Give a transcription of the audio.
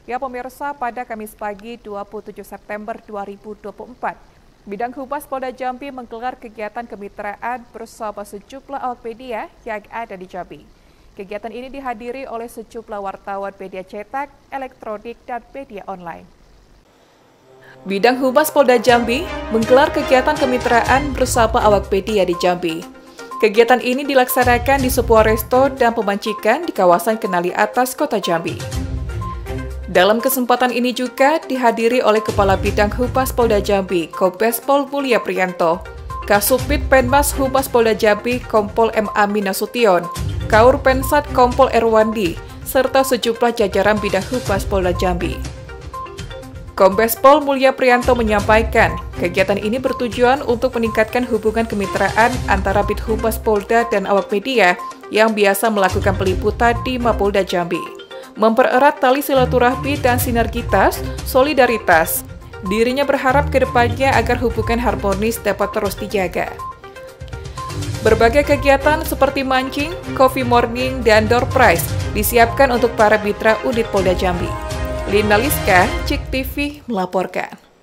Ya pemirsa, pada Kamis pagi 27 September 2024, Bidang Humas Polda Jambi menggelar kegiatan kemitraan bersama sejumlah awak media yang ada di Jambi. Kegiatan ini dihadiri oleh sejumlah wartawan media cetak, elektronik, dan media online. Bidang Humas Polda Jambi menggelar kegiatan kemitraan bersama awak media di Jambi. Kegiatan ini dilaksanakan di sebuah resto dan pemancikan di kawasan Kenali Atas, Kota Jambi. Dalam kesempatan ini juga dihadiri oleh Kepala Bidang Humas Polda Jambi, Kombes Pol Mulia Priyanto, Kasubdit Penmas Humas Polda Jambi, Kompol M. Amin Nasution, Kaur Pensat Kompol Erwandi, serta sejumlah jajaran Bidang Humas Polda Jambi. Kombes Pol Mulia Priyanto menyampaikan, kegiatan ini bertujuan untuk meningkatkan hubungan kemitraan antara Bid Humas Polda dan awak media yang biasa melakukan peliputan di Mapolda Jambi. Mempererat tali silaturahmi dan sinergitas, solidaritas. Dirinya berharap ke depannya agar hubungan harmonis dapat terus dijaga. Berbagai kegiatan seperti mancing, coffee morning, dan door prize disiapkan untuk para mitra unit Polda Jambi. Lina Liska, CIK TV melaporkan.